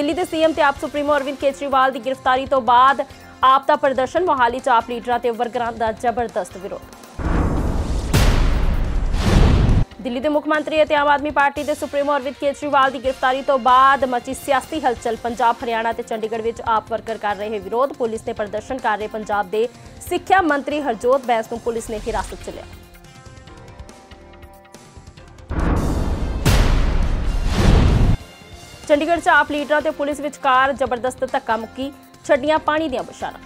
दिल्ली के सीएम ते आप सुप्रीमो अरविंद केजरीवाल की गिरफ्तारी तो बाद आप दा प्रदर्शन, मोहाली च आप लीडरां ते वर्करां दा जबरदस्त विरोध। दिल्ली के मुख्यमंत्री ते आम आदमी पार्टी के सुप्रीमो अरविंद केजरीवाल की गिरफ्तारी तो बाद मची सियासी हलचल। पंजाब, हरियाणा ते चंडीगढ़ में आप वर्कर कर रहे विरोध। पुलिस ने प्रदर्शन कर रहे पंजाब के सिक्ख्या मंत्री हरजोत बैंस नूं पुलिस ने हिरासत च लिया। चंडीगढ़ च आप लीडरां ते पुलिस विचकार जबरदस्त धक्का मुक्की, छड्डियां पानी दीआं बशारां।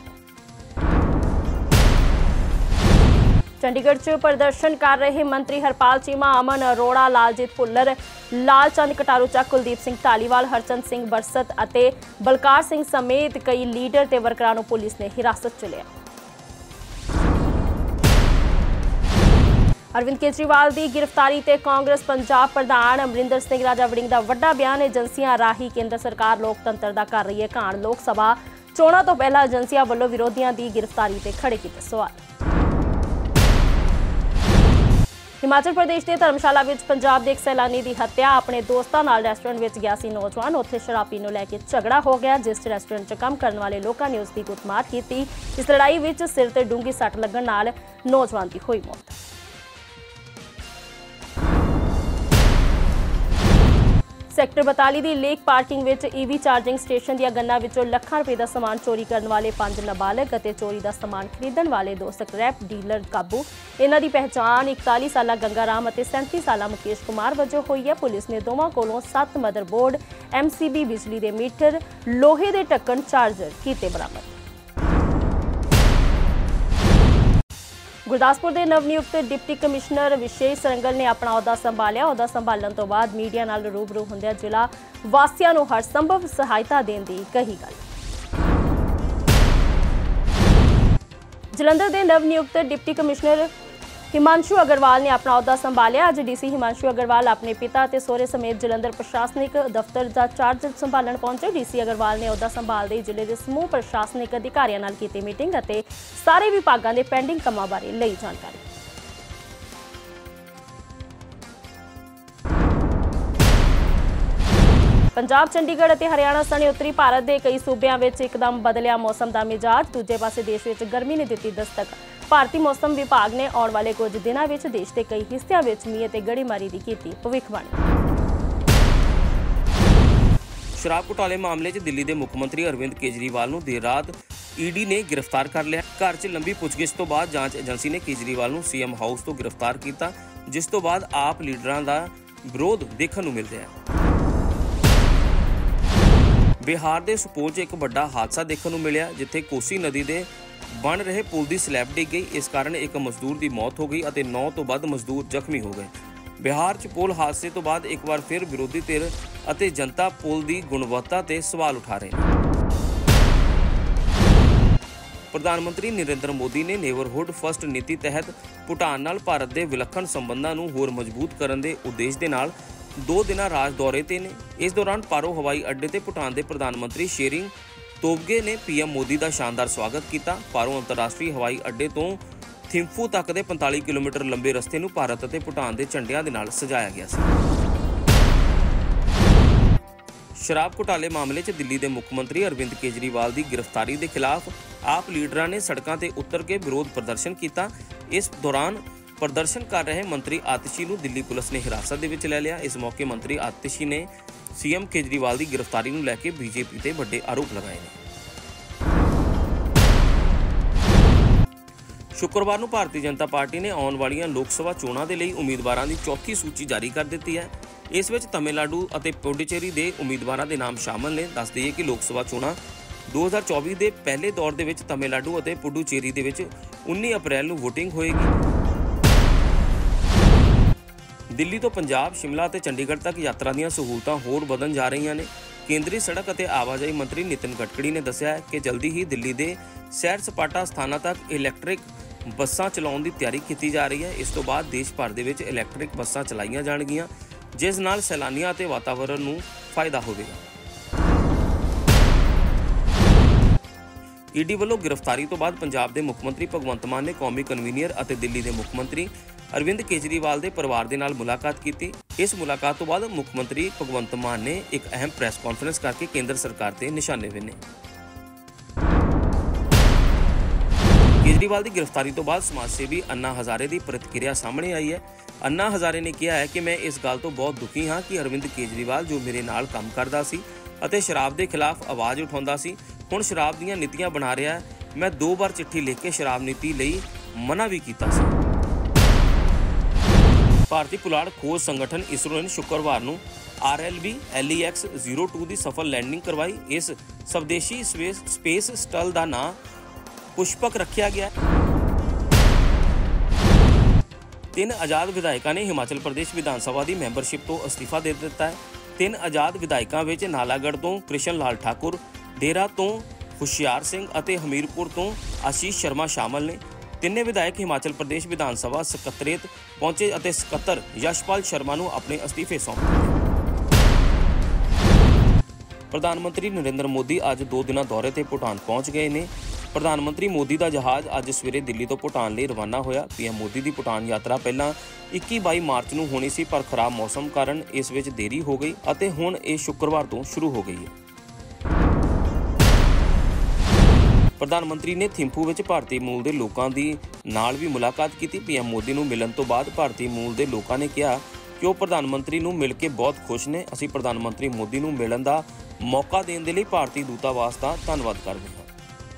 चंडीगढ़ च प्रदर्शन कर रहे मंत्री हरपाल चीमा, अमन अरोड़ा, लालजीत भुल्लर, लालचंद कटारू चक, कुलदीप सिंह धालीवाल, हरचंद सिंह बरसत अते बलकार सिंह समेत कई लीडर ते वर्करां नूं पुलिस ने हिरासत च लिया। अरविंद केजरीवाल की गिरफ्तारी ते कांग्रेस पंजाब प्रधान अमरिंदर सिंह राजा वड़िंग का वड्डा बयान। एजेंसियां राही केंद्र सरकार लोकतंत्र का कर रही है घाण। लोक सभा चोणां तो पहला एजेंसियां वल्लों विरोधियों की गिरफ्तारी ते खड़े कीते सवाल। हिमाचल प्रदेश के धर्मशाला में पंजाब के एक सैलानी की हत्या। अपने दोस्तों नाल रेस्टोरेंट में गया सी नौजवान, उत्थे शराब पीने लैके झगड़ा हो गया, जिस रेस्टोरेंट च काम करने वाले लोगों ने उसकी कुटमार की। इस लड़ाई में सिर ते डूंगी सट लगन नाल नौजवान की हुई मौत। सैक्टर 42 की लेक पार्किंग में ईवी चार्जिंग स्टेशन दी गन्ना विचों लाखां रुपए का समान चोरी करने वाले 5 नाबालग और चोरी का समान खरीदण वाले 2 स्क्रैप डीलर काबू। इन्हां दी पहचान 41 साला गंगा राम और 37 साला मुकेश कुमार वजों हुई है। पुलिस ने दोवां कोलों 7 मदरबोर्ड, MCB बिजली के मीटर, लोहे के ढक्कन, चार्जर कीते बरामद। गुरदासपुर के नवनियुक्त डिप्टी कमिश्नर विशेष सरंगल ने अपना अहुदा संभालिया। अहुदा संभालण तो बाद मीडिया नाल रूबरू हुंदियां जिला वासियां नूं हर संभव सहायता देण दी कही गल। जलंधर के नवनियुक्त डिप्टी कमिश्नर हिमांशु अग्रवाल ने अपना अहुदा संभालिया। अज डीसी हिमांशु अग्रवाल अपने पिता ते सोहरे समेत जलंधर प्रशासनिक दफ्तर का चार्ज संभालण पहुंचे। डीसी अग्रवाल ने अहुदा संभालते जिले के समूह प्रशासनिक अधिकारियों नाल कीती मीटिंग और सारे विभागों के पेंडिंग कामां बारे लई जानकारी। पंजाब, चंडीगढ़ और हरियाणा सने उत्तरी भारत के कई सूबों में एकदम बदलिया मौसम का मिजाज। दूजे पासे देश में गर्मी ने दी दस्तक। भारतीय मौसम विभाग ने आने वाले कुछ दिनों में देश के कई हिस्सों में मींह ते गड़ेमारी की भविष्यवाणी। शराब घोटाले मामले च दिल्ली के मुख्यमंत्री अरविंद केजरीवाल नूं देर रात ईडी ने गिरफ्तार कर लिया। घर च लंबी पुछगिछ तो बाद जांच एजेंसी ने केजरीवाल नूं सीएम हाउस तो गिरफ्तार किया, जिस तो बाद आप लीडरां दा विरोध देखण नूं मिल रहा है। बिहार के सुपोर च एक बड़ा हादसा देखने को मिला, जिथे कोसी नदी के बन रहे पुल की स्लैब डिग गई। इस कारण एक मजदूर की मौत हो गई और 9 तो वध मजदूर जख्मी हो गए। बिहार च पुल हादसे तो बाद एक बार फिर विरोधी धिर और जनता पुल की गुणवत्ता ते सवाल उठा रहे हैं। प्रधानमंत्री नरेंद्र मोदी ने नेबरहुड फर्स्ट नीति तहत भूटान नाल भारत के विलखण संबंधों को होर मजबूत करने के उद्देश्य के नाल 2 दिन राज दौरे ते ने। इस दौरान पारो हवाई अड्डे ते भूटान के प्रधानमंत्री शेरिंग तोबगे ने पीएम मोदी का शानदार स्वागत किया। पारो अंतरराष्ट्रीय हवाई अड्डे तो थिम्फू तक के 45 किलोमीटर लंबे रस्ते नूं भारत और भूटान के झंडियां दे नाल सजाया गया सी। शराब घोटाले मामले च दिल्ली के मुख्यमंत्री अरविंद केजरीवाल की गिरफ्तारी के खिलाफ आप लीडरां ने सड़कों ते उतर के विरोध प्रदर्शन किया। इस दौरान प्रदर्शन कर रहे मंत्री आतिशी नूं दिल्ली पुलिस ने हिरासत दे विच लै लिया। इस मौके मंत्री आतिशी ने सीएम केजरीवाल की गिरफ्तारी नूं लैके बीजेपी ते वड्डे आरोप लगाए हैं। शुक्रवार नूं भारतीय जनता पार्टी ने आने वाली लोक सभा चोणां दे लई उम्मीदवारों की चौथी सूची जारी कर दी है। इस विच तमिलनाडु और पुडुचेरी के उम्मीदवारों के नाम शामिल ने। दस दईए कि लोक सभा चोणां 2024 के पहले दौर दे विच तमिलनाडु और पुडुचेरी दे विच 19 अप्रैल नूं वोटिंग होएगी। दिल्ली तो पंजाब, शिमला और चंडीगढ़ तक यात्रा ਦੀਆਂ सहूलतां होर ਵਧਣ जा रही ने। केंद्रीय सड़क और आवाजाही मंत्री नितिन गडकरी ने दस्सिया है कि जल्दी ही दिल्ली के सैर सपाटा स्थानों तक इलैक्ट्रिक बसां चलाउण की तैयारी की जा रही है। इस तो बाद देश भर दे विच इलैक्ट्रिक बसां चलाईਆਂ जाणगीਆਂ, जिस नाल सैलानियों और वातावरण नूं फायदा होवेगा। ईडी ਵੱਲੋਂ गिरफ्तारी तो बाद पंजाब के मुख्यमंत्री भगवंत मान ने कौमी कन्वीनियर और दिल्ली के मुख्यमंत्री ਅਰਵਿੰਦ ਕੇਜਰੀਵਾਲ ਦੇ ਪਰਿਵਾਰ ਦੇ ਨਾਲ ਮੁਲਾਕਾਤ ਕੀਤੀ। ਇਸ ਮੁਲਾਕਾਤ ਤੋਂ ਬਾਅਦ ਮੁੱਖ ਮੰਤਰੀ ਭਗਵੰਤ ਮਾਨ ਨੇ ਇੱਕ ਅਹਿਮ ਪ੍ਰੈਸ ਕਾਨਫਰੰਸ ਕਰਕੇ ਕੇਂਦਰ ਸਰਕਾਰ ਤੇ ਨਿਸ਼ਾਨੇ ਵਿੰਨੇ। ਕੇਜਰੀਵਾਲ ਦੀ ਗ੍ਰਿਫਤਾਰੀ ਤੋਂ ਬਾਅਦ ਸਮਾਜ ਸੇਵੀ ਅੰਨਾ ਹਜ਼ਾਰੇ ਦੀ ਪ੍ਰਤੀਕਿਰਿਆ ਸਾਹਮਣੇ ਆਈ ਹੈ। ਅੰਨਾ ਹਜ਼ਾਰੇ ਨੇ ਕਿਹਾ ਹੈ ਕਿ ਮੈਂ ਇਸ ਗੱਲ ਤੋਂ ਬਹੁਤ ਦੁਖੀ ਹਾਂ ਕਿ ਅਰਵਿੰਦ ਕੇਜਰੀਵਾਲ ਜੋ ਮੇਰੇ ਨਾਲ ਕੰਮ ਕਰਦਾ ਸੀ ਅਤੇ ਸ਼ਰਾਬ ਦੇ ਖਿਲਾਫ ਆਵਾਜ਼ ਉਠਾਉਂਦਾ ਸੀ, ਹੁਣ ਸ਼ਰਾਬ ਦੀਆਂ ਨੀਤੀਆਂ ਬਣਾ ਰਿਹਾ ਹੈ। ਮੈਂ 2 ਵਾਰ ਚਿੱਠੀ ਲਿਖ ਕੇ ਸ਼ਰਾਬ ਨੀਤੀ ਲਈ ਮਨਾ ਵੀ ਕੀਤਾ ਸੀ। ਭਾਰਤੀ ਪੁਲਾੜ ਖੋਜ ਸੰਗਠਨ ਇਸਰੋ ਨੇ ਸ਼ੁੱਕਰਵਾਰ ਨੂੰ RLB LEX-02 ਦੀ ਸਫਲ ਲੈਂਡਿੰਗ ਕਰਵਾਈ। ਇਸ ਸਵਦੇਸ਼ੀ ਸਪੇਸ ਸਟਲ ਦਾ ਨਾਂ ਪੁਸ਼ਪਕ ਰੱਖਿਆ ਗਿਆ। 3 ਆਜ਼ਾਦ ਵਿਧਾਇਕਾਂ ਨੇ ਹਿਮਾਚਲ ਪ੍ਰਦੇਸ਼ ਵਿਧਾਨ ਸਭਾ ਦੀ ਮੈਂਬਰਸ਼ਿਪ ਤੋਂ ਅਸਤੀਫਾ ਦੇ ਦਿੱਤਾ ਹੈ। 3 ਆਜ਼ਾਦ ਵਿਧਾਇਕਾਂ ਵਿੱਚ ਨਾਲਾਗੜ੍ਹ ਤੋਂ ਕ੍ਰਿਸ਼ਨ ਲਾਲ ਠਾਕੁਰ, ਡੇਰਾ ਤੋਂ ਹੁਸ਼ਿਆਰ ਸਿੰਘ ਅਤੇ ਹਮੀਰਪੁਰ ਤੋਂ ਆਸ਼ੀਸ਼ ਸ਼ਰਮਾ ਸ਼ਾਮਲ ਨੇ। ਤਿੰਨੇ ਵਿਧਾਇਕ ਹਿਮਾਚਲ ਪ੍ਰਦੇਸ਼ ਵਿਧਾਨ ਸਭਾ ਸਕੱਤਰੇਤ ਪਹੁੰਚੇ ਅਤੇ ਸਕੱਤਰ ਯਸ਼ਪਾਲ ਸ਼ਰਮਾ ਨੂੰ ਆਪਣੇ ਅਸਤੀਫੇ ਸੌਂਪੇ। ਪ੍ਰਧਾਨ ਮੰਤਰੀ ਨਰਿੰਦਰ ਮੋਦੀ ਅੱਜ 2 ਦਿਨਾਂ ਦੌਰੇ ਤੇ ਭੂਟਾਨ ਪਹੁੰਚ ਗਏ ਨੇ। ਪ੍ਰਧਾਨ ਮੰਤਰੀ ਮੋਦੀ ਦਾ ਜਹਾਜ਼ ਅੱਜ ਸਵੇਰੇ ਦਿੱਲੀ ਤੋਂ ਭੂਟਾਨ ਲਈ ਰਵਾਨਾ ਹੋਇਆ। PM ਮੋਦੀ ਦੀ ਭੂਟਾਨ ਯਾਤਰਾ ਪਹਿਲਾਂ 21-22 ਮਾਰਚ ਨੂੰ ਹੋਣੀ ਸੀ, ਪਰ ਖਰਾਬ ਮੌਸਮ ਕਾਰਨ ਇਸ ਵਿੱਚ ਦੇਰੀ ਹੋ ਗਈ ਅਤੇ ਹੁਣ ਇਹ ਸ਼ੁੱਕਰਵਾਰ ਤੋਂ ਸ਼ੁਰੂ ਹੋ ਗਈ ਹੈ। ਪ੍ਰਧਾਨ ਮੰਤਰੀ ਨੇ ਥਿੰਪੂ ਵਿੱਚ ਭਾਰਤੀ ਮੂਲ ਦੇ ਲੋਕਾਂ ਦੀ ਨਾਲ ਵੀ ਮੁਲਾਕਾਤ ਕੀਤੀ। PM ਮੋਦੀ ਨੂੰ ਮਿਲਣ ਤੋਂ ਬਾਅਦ ਭਾਰਤੀ ਮੂਲ ਦੇ ਲੋਕਾਂ ਨੇ ਕਿਹਾ ਕਿ ਉਹ ਪ੍ਰਧਾਨ ਮੰਤਰੀ ਨੂੰ ਮਿਲ ਕੇ ਬਹੁਤ ਖੁਸ਼ ਨੇ। ਅਸੀਂ ਪ੍ਰਧਾਨ ਮੰਤਰੀ ਮੋਦੀ ਨੂੰ ਮਿਲਣ ਦਾ ਮੌਕਾ ਦੇਣ ਦੇ ਲਈ ਭਾਰਤੀ ਦੂਤਾਵਾਸ ਦਾ ਧੰਨਵਾਦ ਕਰਦੇ ਹਾਂ।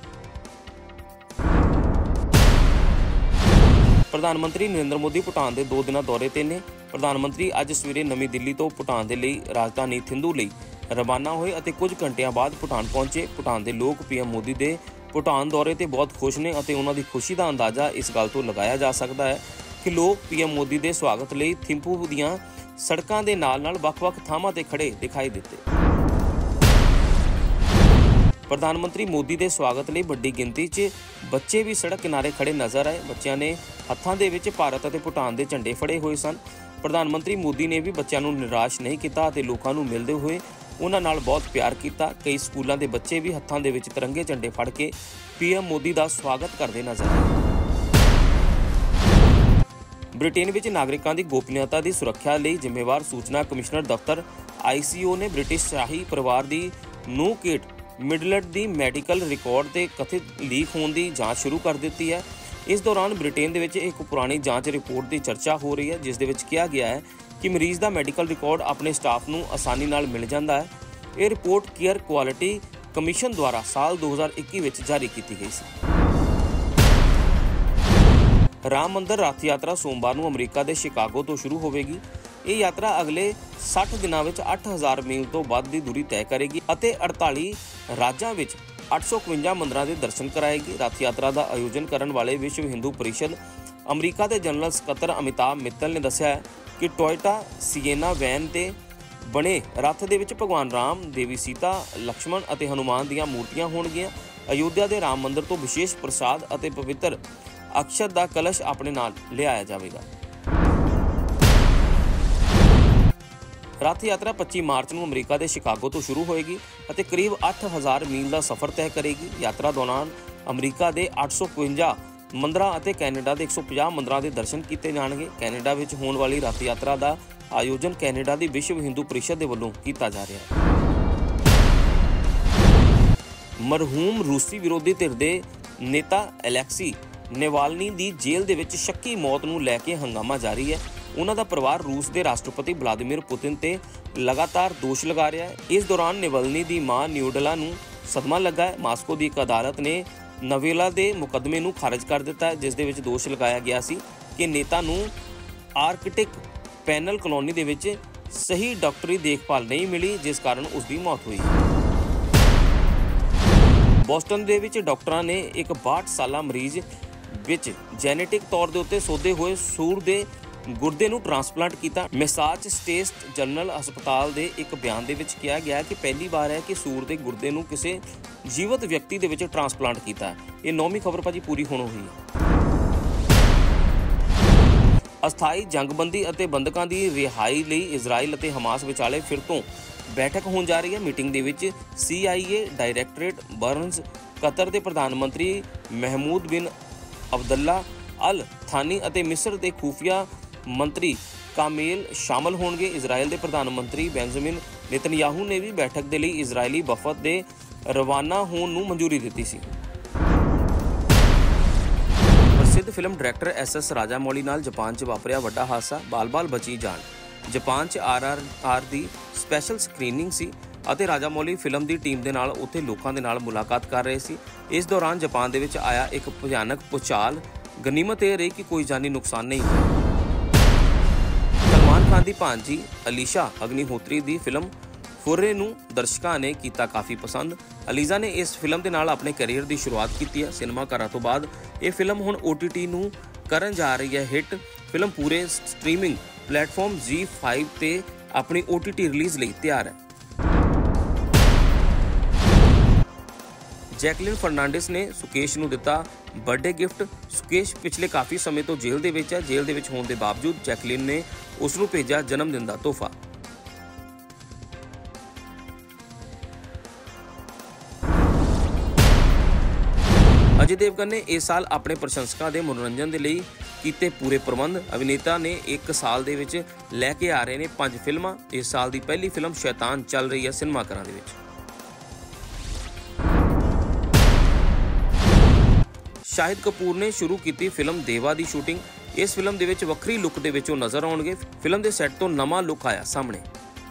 ਪ੍ਰਧਾਨ ਮੰਤਰੀ ਨਰਿੰਦਰ ਮੋਦੀ ਭੂਟਾਨ ਦੇ 2 ਦਿਨਾਂ ਦੌਰੇ ਤੇ ਨੇ। ਪ੍ਰਧਾਨ ਮੰਤਰੀ ਅੱਜ ਸਵੇਰੇ ਨਵੀਂ ਦਿੱਲੀ ਤੋਂ ਭੂਟਾਨ ਦੇ ਲਈ ਰਾਜਧਾਨੀ ਥਿੰਪੂ ਲਈ ਰਵਾਨਾ ਹੋਏ ਅਤੇ ਕੁਝ ਘੰਟਿਆਂ ਬਾਅਦ ਭੂਟਾਨ ਪਹੁੰਚੇ। ਭੂਟਾਨ ਦੇ ਲੋਕ PM ਮੋਦੀ ਦੇ ਭੂਟਾਨ ਦੌਰੇ ਤੇ ਬਹੁਤ ਖੁਸ਼ ਨੇ ਅਤੇ ਉਹਨਾਂ ਦੀ ਖੁਸ਼ੀ ਦਾ ਅੰਦਾਜ਼ਾ ਇਸ ਗੱਲ ਤੋਂ ਲਗਾਇਆ ਜਾ ਸਕਦਾ ਹੈ ਕਿ ਲੋਕ PM ਮੋਦੀ ਦੇ ਸਵਾਗਤ ਲਈ ਥਿੰਪੂ ਦੀਆਂ ਸੜਕਾਂ ਦੇ ਨਾਲ-ਨਾਲ ਵੱਖ-ਵੱਖ ਥਾਵਾਂ ਤੇ ਖੜੇ ਦਿਖਾਈ ਦਿੱਤੇ। ਪ੍ਰਧਾਨ ਮੰਤਰੀ ਮੋਦੀ ਦੇ ਸਵਾਗਤ ਲਈ ਵੱਡੀ ਗਿਣਤੀ 'ਚ ਬੱਚੇ ਵੀ ਸੜਕ ਕਿਨਾਰੇ ਖੜੇ ਨਜ਼ਰ ਆਏ। ਬੱਚਿਆਂ ਨੇ ਹੱਥਾਂ ਦੇ ਵਿੱਚ ਭਾਰਤ ਅਤੇ ਭੂਟਾਨ ਦੇ ਝੰਡੇ ਫੜੇ ਹੋਏ ਸਨ। ਪ੍ਰਧਾਨ ਮੰਤਰੀ ਮੋਦੀ ਨੇ ਵੀ ਬੱਚਿਆਂ ਨੂੰ ਨਿਰਾਸ਼ ਨਹੀਂ ਕੀਤਾ ਅਤੇ ਲੋਕਾਂ ਨੂੰ ਮਿਲਦੇ ਹੋਏ ਉਹਨਾਂ ਨਾਲ ਬਹੁਤ ਪਿਆਰ ਕੀਤਾ। ਕਈ ਸਕੂਲਾਂ ਦੇ ਬੱਚੇ ਵੀ ਹੱਥਾਂ ਦੇ ਵਿੱਚ ਤਿਰੰਗੇ ਝੰਡੇ ਫੜ ਕੇ PM ਮੋਦੀ ਦਾ ਸਵਾਗਤ ਕਰਦੇ ਨਜ਼ਰ ਆਏ। ਬ੍ਰਿਟੇਨ ਵਿੱਚ ਨਾਗਰਿਕਾਂ ਦੀ ਗੋਪਨੀਯਤਾ ਦੀ ਸੁਰੱਖਿਆ ਲਈ ਜ਼ਿੰਮੇਵਾਰ ਸੂਚਨਾ ਕਮਿਸ਼ਨਰ ਦਫ਼ਤਰ ICO ਨੇ ਬ੍ਰਿਟਿਸ਼ ਸ਼ਾਹੀ ਪਰਿਵਾਰ ਦੀ ਨੂੰਹ ਕੇਟ ਮਿਡਲਟਨ ਦੀ ਮੈਡੀਕਲ ਰਿਕਾਰਡ ਤੇ ਕਥਿਤ ਲੀਕ ਹੋਣ ਦੀ ਜਾਂਚ ਸ਼ੁਰੂ ਕਰ ਦਿੱਤੀ ਹੈ। ਇਸ ਦੌਰਾਨ ਬ੍ਰਿਟੇਨ ਦੇ ਵਿੱਚ ਇੱਕ ਪੁਰਾਣੀ ਜਾਂਚ ਰਿਪੋਰਟ ਦੀ ਚਰਚਾ ਹੋ ਰਹੀ ਹੈ, ਜਿਸ ਦੇ ਵਿੱਚ ਕਿਹਾ ਗਿਆ ਹੈ ਕਿ ਮਰੀਜ਼ ਦਾ ਮੈਡੀਕਲ ਰਿਕਾਰਡ ਆਪਣੇ ਸਟਾਫ ਨੂੰ ਆਸਾਨੀ ਨਾਲ ਮਿਲ ਜਾਂਦਾ ਹੈ। ਇਹ ਰਿਪੋਰਟ ਕੇਅਰ ਕੁਆਲਿਟੀ ਕਮਿਸ਼ਨ ਦੁਆਰਾ ਸਾਲ 2021 ਵਿੱਚ ਜਾਰੀ ਕੀਤੀ ਗਈ ਸੀ। ਰਾਮ ਮੰਦਰ ਰੱਥ ਯਾਤਰਾ ਸੋਮਵਾਰ ਨੂੰ ਅਮਰੀਕਾ ਦੇ ਸ਼ਿਕਾਗੋ ਤੋਂ ਸ਼ੁਰੂ ਹੋਵੇਗੀ। ਇਹ ਯਾਤਰਾ ਅਗਲੇ 60 ਦਿਨਾਂ ਵਿੱਚ 8000 ਮੀਲ ਤੋਂ ਵੱਧ ਦੀ ਦੂਰੀ ਤੈਅ ਕਰੇਗੀ ਅਤੇ 48 ਰਾਜਾਂ ਵਿੱਚ 851 ਮੰਦਰਾਂ ਦੇ ਦਰਸ਼ਨ ਕਰਾਏਗੀ। ਰੱਥ ਯਾਤਰਾ ਦਾ ਆਯੋਜਨ ਕਰਨ ਵਾਲੇ ਵਿਸ਼ਵ ਹਿੰਦੂ ਪਰਿਸ਼ਦ ਅਮਰੀਕਾ ਦੇ ਜਨਰਲ ਸਕੱਤਰ ਅਮਿਤਾਭ ਮਿੱਤਲ ਨੇ ਦੱਸਿਆ ਹੈ ਕਿ ਟੋਇਟਾ ਸਿਏਨਾ ਵੈਨ ਤੇ ਬਣੇ ਰੱਥ ਦੇ ਵਿੱਚ ਭਗਵਾਨ ਰਾਮ, ਦੇਵੀ ਸੀਤਾ, ਲਕਸ਼ਮਣ ਅਤੇ ਹਨੂਮਾਨ ਦੀਆਂ ਮੂਰਤੀਆਂ ਹੋਣਗੀਆਂ। ਅਯੋਧਿਆ ਦੇ ਰਾਮ ਮੰਦਰ ਤੋਂ ਵਿਸ਼ੇਸ਼ ਪ੍ਰਸਾਦ ਅਤੇ ਪਵਿੱਤਰ ਅਕਸ਼ਤ ਦਾ ਕਲਸ਼ ਆਪਣੇ ਨਾਲ ਲਿਆਇਆ ਜਾਵੇਗਾ। ਰੱਥ ਯਾਤਰਾ 25 ਮਾਰਚ ਨੂੰ ਅਮਰੀਕਾ ਦੇ ਸ਼ਿਕਾਗੋ ਤੋਂ ਸ਼ੁਰੂ ਹੋਏਗੀ ਅਤੇ ਕਰੀਬ 8000 ਮੀਲ ਦਾ ਸਫ਼ਰ ਤੈਅ ਕਰੇਗੀ। ਯਾਤਰਾ ਦੌਰਾਨ ਅਮਰੀਕਾ ਦੇ 852 ਮੰਦਰਾਂ ਅਤੇ ਕੈਨੇਡਾ ਦੇ 150 ਮੰਦਰਾਂ ਦੇ ਦਰਸ਼ਨ ਕੀਤੇ ਜਾਣਗੇ। ਕੈਨੇਡਾ ਵਿੱਚ ਹੋਣ ਵਾਲੀ ਰੱਥ ਯਾਤਰਾ ਦਾ ਆਯੋਜਨ ਕੈਨੇਡਾ ਦੀ ਵਿਸ਼ਵ ਹਿੰਦੂ ਪਰਿਸ਼ਦ ਦੇ ਵੱਲੋਂ ਕੀਤਾ ਜਾ ਰਿਹਾ ਹੈ। ਮਰਹੂਮ ਰੂਸੀ ਵਿਰੋਧੀ ਧਿਰ ਦੇ ਨੇਤਾ ਅਲੈਕਸੀ ਨੇਵਾਲਨੀ ਦੀ ਜੇਲ੍ਹ ਦੇ ਵਿੱਚ ਸ਼ੱਕੀ ਮੌਤ ਨੂੰ ਲੈ ਕੇ ਹੰਗਾਮਾ ਜਾਰੀ ਹੈ। ਉਹਨਾਂ ਦਾ ਪਰਿਵਾਰ ਰੂਸ ਦੇ ਰਾਸ਼ਟਰਪਤੀ ਵਲਾਦੀਮੀਰ ਪੁਤਿਨ ਤੇ ਲਗਾਤਾਰ ਦੋਸ਼ ਲਗਾ ਰਿਹਾ ਹੈ। ਇਸ ਦੌਰਾਨ ਨੇਵਾਲਨੀ ਦੀ ਮਾਂ ਨਿਊਡਲਾ ਨੂੰ ਸਦਮਾ ਲੱਗਾ ਹੈ। ਮਾਸਕੋ ਦੀ ਇੱਕ ਅਦਾਲਤ ਨੇ ਨਵੇਲਾ ਦੇ ਮੁਕੱਦਮੇ ਨੂੰ ਖਾਰਜ ਕਰ ਦਿੱਤਾ ਹੈ, ਜਿਸ ਦੇ ਵਿੱਚ ਦੋਸ਼ ਲਗਾਇਆ ਗਿਆ ਸੀ ਕਿ ਨੇਤਾ ਨੂੰ ਆਰਕਟਿਕ ਪੈਨਲ ਕਲੋਨੀ ਦੇ ਵਿੱਚ ਸਹੀ ਡਾਕਟਰੀ ਦੇਖਭਾਲ ਨਹੀਂ ਮਿਲੀ, ਜਿਸ ਕਾਰਨ ਉਸ ਦੀ ਮੌਤ ਹੋਈ। ਬੋਸਟਨ ਦੇ ਵਿੱਚ ਡਾਕਟਰਾਂ ਨੇ ਇੱਕ 62 ਸਾਲਾ ਮਰੀਜ਼ ਵਿੱਚ ਜੈਨੇਟਿਕ ਤੌਰ ਦੇ ਉੱਤੇ ਸੋਧੇ ਹੋਏ ਸੂਰ ਦੇ ਗੁਰਦੇ ਨੂੰ ਟ੍ਰਾਂਸਪਲਾਂਟ ਕੀਤਾ। ਮੈਸਾਚੁਸੇਟਸ ਜਨਰਲ ਹਸਪਤਾਲ ਦੇ ਇੱਕ ਬਿਆਨ ਦੇ ਵਿੱਚ ਕਿਹਾ ਗਿਆ ਕਿ ਪਹਿਲੀ ਵਾਰ ਹੈ ਕਿ ਸੂਰ ਦੇ ਗੁਰਦੇ ਨੂੰ ਕਿਸੇ ਜੀਵਤ ਵਿਅਕਤੀ ਦੇ ਵਿੱਚ ਟ੍ਰਾਂਸਪਲਾਂਟ ਕੀਤਾ। ਇਹ 9ਵੀਂ ਖਬਰ ਭਾਜੀ ਪੂਰੀ ਹੋਣ ਹੋਈ ਹੈ। ਅਸਥਾਈ ਜੰਗਬੰਦੀ ਅਤੇ ਬੰਦਕਾਂ ਦੀ ਰਿਹਾਈ ਲਈ ਇਜ਼ਰਾਈਲ ਅਤੇ ਹਮਾਸ ਵਿਚਾਲੇ ਫਿਰ ਤੋਂ ਬੈਠਕ ਹੋਣ ਜਾ ਰਹੀ ਹੈ। ਮੀਟਿੰਗ ਦੇ ਵਿੱਚ CIA ਡਾਇਰੈਕਟੋਰੇਟ ਬਰਨਜ਼, ਕਤਰ ਦੇ ਪ੍ਰਧਾਨ ਮੰਤਰੀ ਮਹਿਮੂਦ ਬਿਨ ਅਬਦੁੱਲਾ ਅਲ ਥਾਨੀ ਅਤੇ ਮਿਸਰ ਦੇ ਖੂਫੀਆ ਮੰਤਰੀ ਕਾਮੇਲ ਸ਼ਾਮਲ ਹੋਣਗੇ। ਇਜ਼ਰਾਈਲ ਦੇ ਪ੍ਰਧਾਨ ਮੰਤਰੀ ਬੈਂਜਾਮਿਨ ਨੇਤਨਯਾਹੂ ਨੇ ਵੀ ਬੈਠਕ ਦੇ ਲਈ ਇਜ਼ਰਾਈਲੀ ਵਫਦ ਦੇ ਰਵਾਨਾ ਹੋਣ ਨੂੰ ਮਨਜ਼ੂਰੀ ਦਿੱਤੀ ਸੀ। ਪ੍ਰਸਿੱਧ ਫਿਲਮ ਡਾਇਰੈਕਟਰ SS ਰਾਜਾਮੌਲੀ ਨਾਲ ਜਾਪਾਨ 'ਚ ਵਾਪਰਿਆ ਵੱਡਾ ਹਾਦਸਾ, ਬਾਲ-ਬਾਲ ਬਚੀ ਜਾਨ। ਜਾਪਾਨ 'ਚ RRR ਦੀ ਸਪੈਸ਼ਲ ਸਕਰੀਨਿੰਗ ਸੀ ਅਤੇ ਰਾਜਾਮੌਲੀ ਫਿਲਮ ਦੀ ਟੀਮ ਦੇ ਨਾਲ ਉੱਥੇ ਲੋਕਾਂ ਦੇ ਨਾਲ ਮੁਲਾਕਾਤ ਕਰ ਰਹੇ ਸੀ। ਇਸ ਦੌਰਾਨ ਜਾਪਾਨ ਦੇ ਵਿੱਚ ਆਇਆ ਇੱਕ ਭਿਆਨਕ ਭੂਚਾਲ। ਗਨੀਮਤ ਇਹ ਰਹੀ ਕਿ ਕੋਈ ਜਾਨੀ ਨੁਕਸਾਨ ਨਹੀਂ ਹੋਇਆ। ਸਲਮਾਨ ਖਾਨ ਦੀ ਭਾਂਜੀ ਅਲੀਸ਼ਾ ਅਗਨੀਹੋਤਰੀ ਦੀ ਫਿਲਮ ਫੁਰਰੇ ਨੂੰ ਦਰਸ਼ਕਾਂ ਨੇ ਕੀਤਾ ਕਾਫੀ ਪਸੰਦ। ਅਲੀਜ਼ਾ ਨੇ ਇਸ ਫਿਲਮ ਦੇ ਨਾਲ ਆਪਣੇ ਕੈਰੀਅਰ ਦੀ ਸ਼ੁਰੂਆਤ ਕੀਤੀ ਹੈ। ਸਿਨੇਮਾ ਘਰਾਂ ਤੋਂ ਬਾਅਦ ਇਹ ਫਿਲਮ ਹੁਣ OTT ਨੂੰ ਕਰਨ ਜਾ ਰਹੀ ਹੈ ਹਿੱਟ। ਫਿਲਮ ਪੂਰੇ ਸਟ੍ਰੀਮਿੰਗ ਪਲੇਟਫਾਰਮ ZEE5 ਤੇ ਆਪਣੀ OTT ਰਿਲੀਜ਼ ਲਈ ਤਿਆਰ ਹੈ। ਜੈਕਲਿਨ ਫਰਨਾਂਡਿਸ ਨੇ ਸੁਕੇਸ਼ ਨੂੰ ਦਿੱਤਾ ਬਰਥਡੇ ਗਿਫਟ। ਸੁਕੇਸ਼ ਪਿਛਲੇ ਕਾਫੀ ਸਮੇਂ ਤੋਂ ਜੇਲ੍ਹ ਦੇ ਵਿੱਚ ਹੈ। ਜੇਲ੍ਹ ਦੇ ਵਿੱਚ ਹੋਣ ਦੇ ਬਾਵਜੂਦ ਜੈਕਲਿਨ ਨੇ ਉਸ ਨੂੰ ਭੇਜਿਆ ਜਨਮ ਦਿਨ ਦਾ ਤੋਹਫਾ। ਅਜੇ ਦੇਵਗਨ ਨੇ ਇਸ ਸਾਲ ਆਪਣੇ ਪ੍ਰਸ਼ੰਸਕਾਂ ਦੇ ਮਨੋਰੰਜਨ ਦੇ ਲਈ ਕੀਤੇ ਪੂਰੇ ਪ੍ਰਬੰਧ। ਅਭਿਨੇਤਾ ਨੇ ਇੱਕ ਸਾਲ ਦੇ ਵਿੱਚ ਲੈ ਕੇ ਆ ਰਹੇ ਨੇ 5 ਫਿਲਮਾਂ। ਇਸ ਸਾਲ ਦੀ ਪਹਿਲੀ ਫਿਲਮ ਸ਼ੈਤਾਨ ਚੱਲ ਰਹੀ ਹੈ ਸਿਨੇਮਾ ਘਰਾਂ ਦੇ ਵਿੱਚ। ਸ਼ਾਹਿਦ ਕਪੂਰ ਨੇ ਸ਼ੁਰੂ ਕੀਤੀ ਫਿਲਮ ਦੇਵਾ ਦੀ ਸ਼ੂਟਿੰਗ। ਇਸ ਫਿਲਮ ਦੇ ਵਿੱਚ ਵੱਖਰੀ ਲੁੱਕ ਦੇ ਵਿੱਚ ਉਹ ਨਜ਼ਰ ਆਉਣਗੇ। ਫਿਲਮ ਦੇ ਸੈੱਟ ਤੋਂ ਨਵਾਂ ਲੁੱਕ ਆਇਆ ਸਾਹਮਣੇ।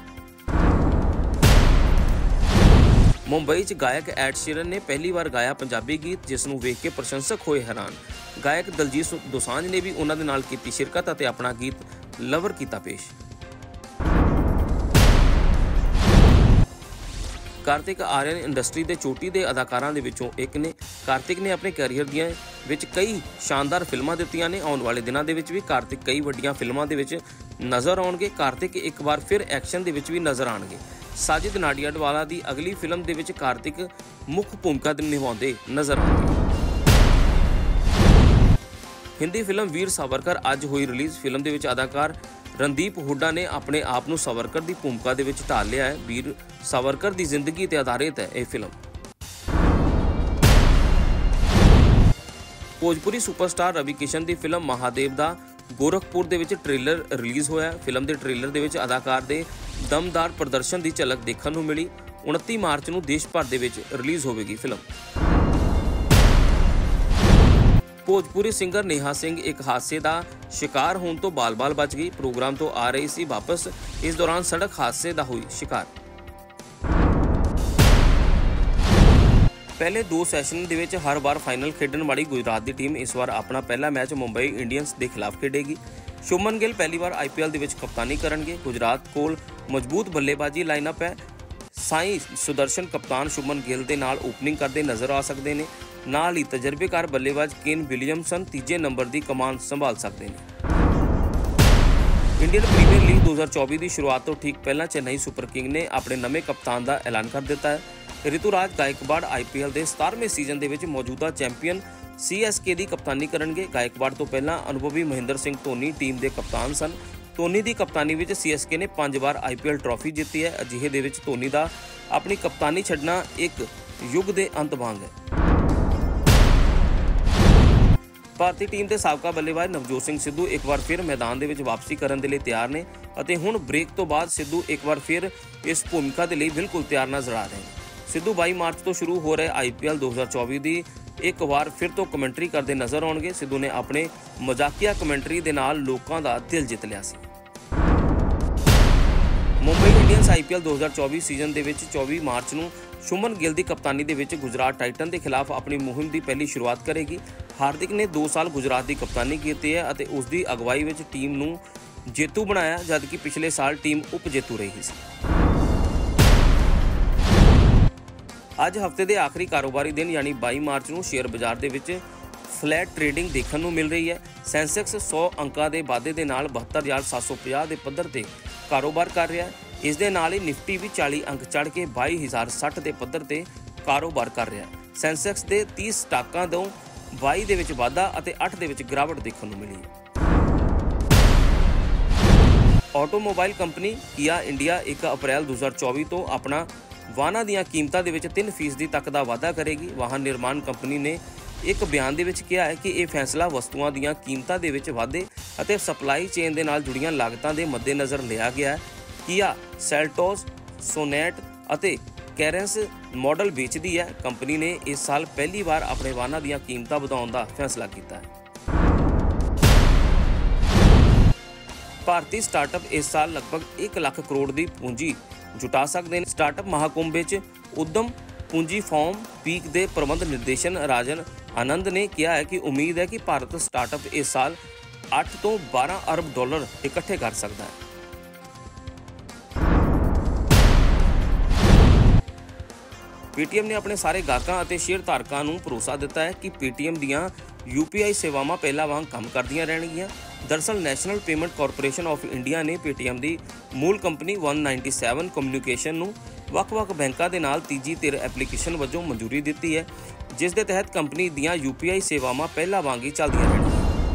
ਮੁੰਬਈ 'ਚ ਗਾਇਕ ਐਡ ਸ਼ੀਰਨ ਨੇ ਪਹਿਲੀ ਵਾਰ ਗਾਇਆ ਪੰਜਾਬੀ ਗੀਤ, ਜਿਸ ਨੂੰ ਵੇਖ ਕੇ ਪ੍ਰਸ਼ੰਸਕ ਹੋਏ ਹੈਰਾਨ। ਗਾਇਕ ਦਲਜੀਤ ਦੋਸਾਂਝ ਨੇ ਵੀ ਉਹਨਾਂ ਦੇ ਨਾਲ ਕੀਤੀ ਸ਼ਿਰਕਤ ਅਤੇ ਆਪਣਾ ਗੀਤ ਲਵਰ ਕੀਤਾ ਪੇਸ਼। ਕਾਰਤਿਕ ਆਰੀਅਨ ਇੰਡਸਟਰੀ ਦੇ ਚੋਟੀ ਦੇ ਅਦਾਕਾਰਾਂ ਦੇ ਵਿੱਚੋਂ ਇੱਕ ਨੇ। ਕਾਰਤਿਕ ਨੇ ਆਪਣੇ ਕੈਰੀਅਰ ਦੀਆਂ ਵਿੱਚ ਕਈ ਸ਼ਾਨਦਾਰ ਫਿਲਮਾਂ ਦਿੱਤੀਆਂ ਨੇ। ਆਉਣ ਵਾਲੇ ਦਿਨਾਂ ਦੇ ਵਿੱਚ ਵੀ ਕਾਰਤਿਕ ਕਈ ਵੱਡੀਆਂ ਫਿਲਮਾਂ ਦੇ ਵਿੱਚ ਨਜ਼ਰ ਆਉਣਗੇ। ਕਾਰਤਿਕ ਇੱਕ ਵਾਰ ਫਿਰ ਐਕਸ਼ਨ ਦੇ ਵਿੱਚ ਵੀ ਨਜ਼ਰ ਆਉਣਗੇ। ਸਾਜਿਦ ਨਾਡੀਆਡਵਾਲਾ ਦੀ ਅਗਲੀ ਫਿਲਮ ਦੇ ਵਿੱਚ ਕਾਰਤਿਕ ਮੁੱਖ ਭੂਮਿਕਾ ਨਿਭਾਉਂਦੇ ਨਜ਼ਰ ਆਉਣਗੇ। ਹਿੰਦੀ ਫਿਲਮ ਵੀਰ ਸਾਵਰਕਰ ਅੱਜ ਹੋਈ ਰਿਲੀਜ਼। ਫਿਲਮ ਦੇ ਵਿੱਚ ਅਦਾਕਾਰ ਰਣਦੀਪ ਹੁੱਡਾ ਨੇ ਆਪਣੇ ਆਪ ਨੂੰ ਸਾਵਰਕਰ ਦੀ ਭੂਮਿਕਾ ਦੇ ਵਿੱਚ ਢਾਲ ਲਿਆ ਹੈ। ਵੀਰ ਸਾਵਰਕਰ ਦੀ ਜ਼ਿੰਦਗੀ ਤੇ ਆਧਾਰਿਤ ਹੈ ਇਹ ਫਿਲਮ। ਭੋਜਪੁਰੀ ਸੁਪਰਸਟਾਰ ਰਵੀ ਕਿਸ਼ਨ ਦੀ ਫਿਲਮ ਮਹਾਦੇਵ ਦਾ ਗੋਰਖਪੁਰ ਦੇ ਵਿੱਚ ਟ੍ਰੇਲਰ ਰਿਲੀਜ਼ ਹੋਇਆ। ਫਿਲਮ ਦੇ ਟ੍ਰੇਲਰ ਦੇ ਵਿੱਚ ਅਦਾਕਾਰ ਦੇ ਦਮਦਾਰ ਪ੍ਰਦਰਸ਼ਨ ਦੀ ਝਲਕ ਦੇਖਣ ਨੂੰ ਮਿਲੀ। 29 ਮਾਰਚ ਨੂੰ ਦੇਸ਼ ਭਰ ਦੇ ਵਿੱਚ ਰਿਲੀਜ਼ ਹੋਵੇਗੀ ਫਿਲਮ। ਭੋਜਪੁਰੀ ਸਿੰਗਰ ਨੇਹਾ ਸਿੰਘ ਇੱਕ ਹਾਦਸੇ ਦਾ ਸ਼ਿਕਾਰ ਹੋਣ ਤੋਂ ਬਾਲ-ਬਾਲ ਬਚ ਗਈ। ਪ੍ਰੋਗਰਾਮ ਤੋਂ ਆ ਰਹੀ ਸੀ ਵਾਪਸ, ਇਸ ਦੌਰਾਨ ਸੜਕ ਹਾਦਸੇ ਦਾ ਹੋਈ ਸ਼ਿਕਾਰ। ਪਹਿਲੇ 2 ਸੈਸ਼ਨ ਦੇ ਵਿੱਚ ਹਰ ਵਾਰ ਫਾਈਨਲ ਖੇਡਣ ਵਾਲੀ ਗੁਜਰਾਤ ਦੀ ਟੀਮ ਇਸ ਵਾਰ ਆਪਣਾ ਪਹਿਲਾ ਮੈਚ ਮੁੰਬਈ ਇੰਡੀਅਨਸ ਦੇ ਖਿਲਾਫ ਖੇਡੇਗੀ। ਸ਼ੁਭਮਨ ਗਿੱਲ ਪਹਿਲੀ ਵਾਰ IPL ਦੇ ਵਿੱਚ ਕਪਤਾਨੀ ਕਰਨਗੇ। ਗੁਜਰਾਤ ਕੋਲ ਮਜ਼ਬੂਤ ਬੱਲੇਬਾਜ਼ੀ ਲਾਈਨਅਪ ਹੈ। ਸਾਈ ਸੁਦਰਸ਼ਨ ਕਪਤਾਨ ਸ਼ੁਭਮਨ ਗਿੱਲ ਦੇ ਨਾਲ ਓਪਨਿੰਗ ਕਰਦੇ ਨਜ਼ਰ ਆ ਸਕਦੇ ਨੇ। ਨਾਲ ਹੀ ਤਜਰਬੇਕਾਰ ਬੱਲੇਬਾਜ਼ ਕੇਨ ਵਿਲੀਅਮਸਨ ਤੀਜੇ ਨੰਬਰ ਦੀ ਕਮਾਨ ਸੰਭਾਲ ਸਕਦੇ ਨੇ। ਇੰਡੀਅਨ ਪ੍ਰੀਮੀਅਰ ਲੀਗ 2024 ਦੀ ਸ਼ੁਰੂਆਤ ਤੋਂ ਠੀਕ ਪਹਿਲਾਂ ਚੇਨਈ ਸੁਪਰ ਕਿੰਗ ਨੇ ਆਪਣੇ ਨਵੇਂ ਕਪਤਾਨ ਦਾ ਐਲਾਨ ਕਰ ਦਿੱਤਾ ਹੈ। ਰਿਤੂਰਾਜ ਗਾਇਕਵਾੜ IPL ਦੇ 17ਵੇਂ ਸੀਜ਼ਨ ਦੇ ਵਿੱਚ ਮੌਜੂਦਾ ਚੈਂਪੀਅਨ CSK ਦੀ ਕਪਤਾਨੀ ਕਰਨਗੇ। ਗਾਇਕਵਾੜ ਤੋਂ ਪਹਿਲਾਂ ਅਨੁਭਵੀ ਮਹਿੰਦਰ ਸਿੰਘ ਧੋਨੀ ਟੀਮ ਦੇ ਕਪਤਾਨ ਸਨ। ਧੋਨੀ ਦੀ ਕਪਤਾਨੀ ਵਿੱਚ CSK ਨੇ 5 ਵਾਰ IPL ਟਰਾਫੀ ਜਿੱਤੀ ਹੈ। ਅਜਿਹੇ ਦੇ ਵਿੱਚ ਧੋਨੀ ਦਾ ਆਪਣੀ ਕਪਤਾਨੀ ਛੱਡਣਾ ਇੱਕ ਯੁੱਗ ਦੇ ਅੰਤ ਵਾਂਗ ਹੈ। ਭਾਰਤੀ ਟੀਮ ਦੇ ਸਾਬਕਾ ਬੱਲੇਬਾਜ਼ ਨਵਜੋਤ ਸਿੰਘ ਸਿੱਧੂ ਇੱਕ ਵਾਰ ਫਿਰ ਮੈਦਾਨ ਦੇ ਵਿੱਚ ਵਾਪਸੀ ਕਰਨ ਦੇ ਲਈ ਤਿਆਰ ਨੇ ਅਤੇ ਹੁਣ ਬ੍ਰੇਕ ਤੋਂ ਬਾਅਦ ਸਿੱਧੂ ਇੱਕ ਵਾਰ ਫਿਰ ਇਸ ਭੂਮਿਕਾ ਦੇ ਲਈ ਬਿਲਕੁਲ ਤਿਆਰ ਨਜ਼ਰ ਆ ਰਹੇ ਨੇ। ਸਿੱਧੂ 22 ਮਾਰਚ ਤੋਂ ਸ਼ੁਰੂ ਹੋ ਰਹੇ IPL 2024 ਦੀ ਇੱਕ ਵਾਰ ਫਿਰ ਤੋਂ ਕਮੈਂਟਰੀ ਕਰਦੇ ਨਜ਼ਰ ਆਉਣਗੇ। ਸਿੱਧੂ ਨੇ ਆਪਣੇ ਮਜ਼ਾਕੀਆ ਕਮੈਂਟਰੀ ਦੇ ਨਾਲ ਲੋਕਾਂ ਦਾ ਦਿਲ ਜਿੱਤ ਲਿਆ ਸੀ। ਮੁੰਬਈ ਇੰਡੀਅਨਸ IPL 2024 ਸੀਜ਼ਨ ਦੇ ਵਿੱਚ 24 ਮਾਰਚ ਨੂੰ ਸ਼ੁਭਮਨ ਗਿੱਲ ਦੀ ਕਪਤਾਨੀ ਦੇ ਵਿੱਚ ਗੁਜਰਾਤ ਟਾਈਟਨ ਦੇ ਖਿਲਾਫ ਆਪਣੀ ਮੁਹਿੰਮ ਦੀ ਪਹਿਲੀ ਸ਼ੁਰੂਆਤ ਕਰੇਗੀ। ਹਾਰਦਿਕ ਨੇ 2 ਸਾਲ ਗੁਜਰਾਤ ਦੀ ਕਪਤਾਨੀ ਕੀਤੀ ਹੈ ਅਤੇ ਉਸ ਦੀ ਅਗਵਾਈ ਵਿੱਚ ਟੀਮ ਨੂੰ ਜੇਤੂ ਬਣਾਇਆ, ਜਦਕਿ ਪਿਛਲੇ ਸਾਲ ਟੀਮ ਉਪ ਜੇਤੂ ਰਹੀ ਸੀ। ਅੱਜ ਹਫ਼ਤੇ ਦੇ ਆਖਰੀ ਕਾਰੋਬਾਰੀ ਦਿਨ ਯਾਨੀ 22 ਮਾਰਚ ਨੂੰ ਸ਼ੇਅਰ ਬਾਜ਼ਾਰ ਦੇ ਵਿੱਚ ਫਲੈਟ ਟ੍ਰੇਡਿੰਗ ਦੇਖਣ ਨੂੰ ਮਿਲ ਰਹੀ ਹੈ। ਸੈਂਸੈਕਸ 100 ਅੰਕਾਂ ਦੇ ਵਾਧੇ ਦੇ ਨਾਲ 72,750 ਦੇ ਪੱਧਰ ਤੇ ਕਾਰੋਬਾਰ ਕਰ ਰਿਹਾ ਹੈ। ਇਸ ਦੇ ਨਾਲ ਹੀ ਨਿਫਟੀ ਵੀ 40 ਅੰਕ ਚੜ੍ਹ ਕੇ 22,060 ਦੇ ਪੱਧਰ ਤੇ ਕਾਰੋਬਾਰ ਕਰ ਰਿਹਾ ਹੈ। ਸੈਂਸੈਕਸ ਦੇ 30 ਸਟਾਕਾਂ ਤੋਂ 22 ਦੇ ਵਿੱਚ ਵਾਧਾ ਅਤੇ 8 ਦੇ ਵਿੱਚ ਗਿਰਾਵਟ ਦੇਖਣ ਨੂੰ ਮਿਲੀ ਹੈ। ਆਟੋਮੋਬਾਈਲ ਕੰਪਨੀ ਕੀਆ ਇੰਡੀਆ 1 ਅਪ੍ਰੈਲ 2024 ਤੋਂ ਆਪਣਾ ਵਾਹਨਾਂ ਦੀਆਂ ਕੀਮਤਾਂ ਦੇ ਵਿੱਚ 3% ਤੱਕ ਦਾ ਵਾਧਾ ਕਰੇਗੀ। ਵਾਹਨ ਨਿਰਮਾਣ ਕੰਪਨੀ ਨੇ ਇੱਕ ਬਿਆਨ ਦੇ ਵਿੱਚ ਕਿਹਾ ਹੈ ਕਿ ਇਹ ਫੈਸਲਾ ਵਸਤੂਆਂ ਦੀਆਂ ਕੀਮਤਾਂ ਦੇ ਵਿੱਚ ਵਾਧੇ ਅਤੇ ਸਪਲਾਈ ਚੇਨ ਦੇ ਨਾਲ ਜੁੜੀਆਂ ਲਾਗਤਾਂ ਦੇ ਮੱਦੇਨਜ਼ਰ ਲਿਆ ਗਿਆ ਹੈ। ਕੀਆ ਸੈਲਟੋਸ, ਸੋਨੈਟ ਅਤੇ ਕੈਰੈਂਸ ਮਾਡਲ ਵੇਚਦੀ ਹੈ। ਕੰਪਨੀ ਨੇ ਇਸ ਸਾਲ ਪਹਿਲੀ ਵਾਰ ਆਪਣੇ ਵਾਹਨਾਂ ਦੀਆਂ ਕੀਮਤਾਂ ਵਧਾਉਣ ਦਾ ਫੈਸਲਾ ਕੀਤਾ ਹੈ। ਭਾਰਤੀ ਸਟਾਰਟਅਪ ਇਸ ਸਾਲ ਲਗਭਗ 1 ਲੱਖ ਕਰੋੜ ਦੀ ਪੂੰਜੀ ਜੁਟਾ ਸਕਦੇ ਨੇ। ਸਟਾਰਟਅਪ ਮਹਾਕੁੰਭ ਵਿੱਚ ਉੱਦਮ ਪੂੰਜੀ ਫੋਰਮ ਪੀਕ ਦੇ ਪ੍ਰਬੰਧ ਨਿਰਦੇਸ਼ਨ ਰਾਜਨ ਆਨੰਦ ਨੇ ਕਿਹਾ ਹੈ ਕਿ ਉਮੀਦ ਹੈ ਕਿ ਭਾਰਤ ਸਟਾਰਟਅਪ ਇਸ ਸਾਲ 8 ਤੋਂ 12 ਅਰਬ ਡਾਲਰ ਇਕੱਠੇ ਕਰ ਸਕਦਾ ਹੈ। ਪੀਟੀਐਮ ਨੇ ਆਪਣੇ ਸਾਰੇ ਗਾਹਕਾਂ ਅਤੇ ਸ਼ੇਅਰ ਧਾਰਕਾਂ ਨੂੰ ਭਰੋਸਾ ਦਿੱਤਾ ਹੈ ਕਿ ਪੀਟੀਐਮ ਦੀਆਂ UPI ਸੇਵਾਵਾਂ ਪਹਿਲਾਂ ਵਾਂਗ ਕੰਮ ਕਰਦੀਆਂ ਰਹਿਣਗੀਆਂ। ਦਰਅਸਲ National Payment Corporation of India ਨੇ ਪੀਟੀਐਮ ਦੀ ਮੂਲ ਕੰਪਨੀ 197 ਕਮਿਊਨੀਕੇਸ਼ਨ ਨੂੰ ਵੱਖ-ਵੱਖ ਬੈਂਕਾਂ ਦੇ ਨਾਲ ਤੀਜੀ ਧਿਰ ਐਪਲੀਕੇਸ਼ਨ ਵਜੋਂ ਮਨਜ਼ੂਰੀ ਦਿੱਤੀ ਹੈ, ਜਿਸ ਦੇ ਤਹਿਤ ਕੰਪਨੀ ਦੀਆਂ UPI ਸੇਵਾਵਾਂ ਪਹਿਲਾਂ ਵਾਂਗ ਹੀ ਚੱਲਦੀਆਂ ਰਹਿਣਗੀਆਂ।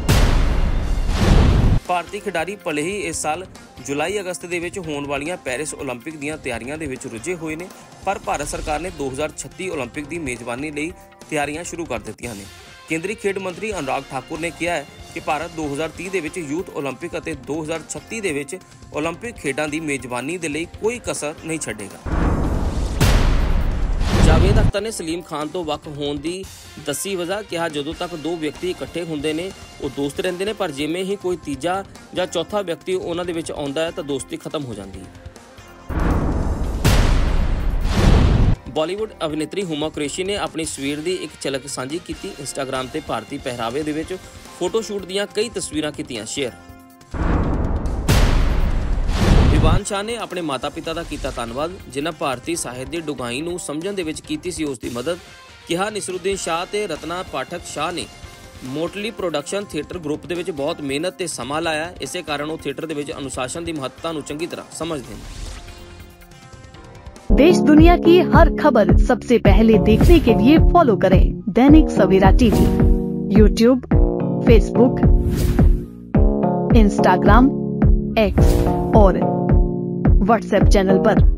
ਭਾਰਤੀ ਖਿਡਾਰੀ ਭਲੇ ਹੀ ਇਸ ਸਾਲ ਜੁਲਾਈ-ਅਗਸਤ ਦੇ ਵਿੱਚ ਹੋਣ ਵਾਲੀਆਂ ਪੈਰਿਸ ਓਲੰਪਿਕ ਦੀਆਂ ਤਿਆਰੀਆਂ ਦੇ ਵਿੱਚ ਰੁੱਝੇ ਹੋਏ ਨੇ, ਪਰ ਭਾਰਤ ਸਰਕਾਰ ਨੇ 2036 ਓਲੰਪਿਕ ਦੀ ਮੇਜ਼ਬਾਨੀ ਲਈ ਤਿਆਰੀਆਂ ਸ਼ੁਰੂ ਕਰ ਦਿੱਤੀਆਂ ਨੇ। ਕੇਂਦਰੀ ਖੇਡ ਮੰਤਰੀ ਅਨੁਰਾਗ ਠਾਕੁਰ ਨੇ ਕਿਹਾ ਹੈ ਕਿ ਭਾਰਤ 2030 ਦੇ ਵਿੱਚ ਯੂਥ ਓਲੰਪਿਕ ਅਤੇ 2036 ਦੇ ਵਿੱਚ ਓਲੰਪਿਕ ਖੇਡਾਂ ਦੀ ਮੇਜ਼ਬਾਨੀ ਦੇ ਲਈ ਕੋਈ ਕਸਰ ਨਹੀਂ ਛੱਡੇਗਾ। ਜਾਵੇਦ ਅਖਤਰ ਨੇ ਸਲੀਮ ਖਾਨ ਤੋਂ ਵੱਖ ਹੋਣ ਦੀ ਦੱਸੀ ਵਜ੍ਹਾ, ਕਿਹਾ ਜਦੋਂ ਤੱਕ ਦੋ ਵਿਅਕਤੀ ਇਕੱਠੇ ਹੁੰਦੇ ਨੇ ਉਹ ਦੋਸਤ ਰਹਿੰਦੇ ਨੇ, ਪਰ ਜਿਵੇਂ ਹੀ ਕੋਈ ਤੀਜਾ ਜਾਂ ਚੌਥਾ ਵਿਅਕਤੀ ਉਹਨਾਂ ਦੇ ਵਿੱਚ ਆਉਂਦਾ ਹੈ ਤਾਂ ਦੋਸਤੀ ਖਤਮ ਹੋ ਜਾਂਦੀ ਹੈ। ਬਾਲੀਵੁੱਡ ਅਭਿਨੇਤਰੀ ਹੁਮਾ ਕੁਰੈਸ਼ੀ ਨੇ ਆਪਣੀ ਸਵੇਰ ਦੀ ਇੱਕ ਝਲਕ ਸਾਂਝੀ ਕੀਤੀ। ਇੰਸਟਾਗ੍ਰਾਮ ਤੇ ਭਾਰਤੀ ਪਹਿਰਾਵੇ ਦੇ ਵਿੱਚ ਫੋਟੋ ਸ਼ੂਟ ਦੀਆਂ ਕਈ ਤਸਵੀਰਾਂ ਕੀਤੀਆਂ ਸ਼ੇਅਰ। ਵਿਵਾਨ ਸ਼ਾਹ ਨੇ ਆਪਣੇ ਮਾਤਾ-ਪਿਤਾ ਦਾ ਕੀਤਾ ਧੰਨਵਾਦ, ਜਿਨ੍ਹਾਂ ਭਾਰਤੀ ਸਾਹਿਤ ਦੀ ਡੂੰਘਾਈ ਨੂੰ ਸਮਝਣ ਦੇ ਵਿੱਚ ਕੀਤੀ ਸੀ ਉਸ ਦੀ ਮਦਦ। ਕਿਹਾ ਨਸਰੂਦੀਨ ਸ਼ਾਹ ਤੇ ਰਤਨਾ ਪਾਠਕ ਸ਼ਾਹ ਨੇ ਮੋਟਲੀ ਪ੍ਰੋਡਕਸ਼ਨ ਥੀਏਟਰ ਗਰੁੱਪ ਦੇ ਵਿੱਚ ਬਹੁਤ ਮਿਹਨਤ ਤੇ ਸਮਾਂ ਲਾਇਆ, ਇਸੇ ਕਾਰਨ ਉਹ ਥੀਏਟਰ ਦੇ ਵਿੱਚ ਅਨੁਸ਼ਾਸਨ ਦੀ ਮਹੱਤਤਾ ਨੂੰ ਚੰਗੀ ਤਰ੍ਹਾਂ ਸਮਝਦੇ ਨੇ। देश दुनिया की हर खबर सबसे पहले देखने के लिए फॉलो करें Dainik Savera TV, YouTube, Facebook, Instagram, X और WhatsApp चैनल पर।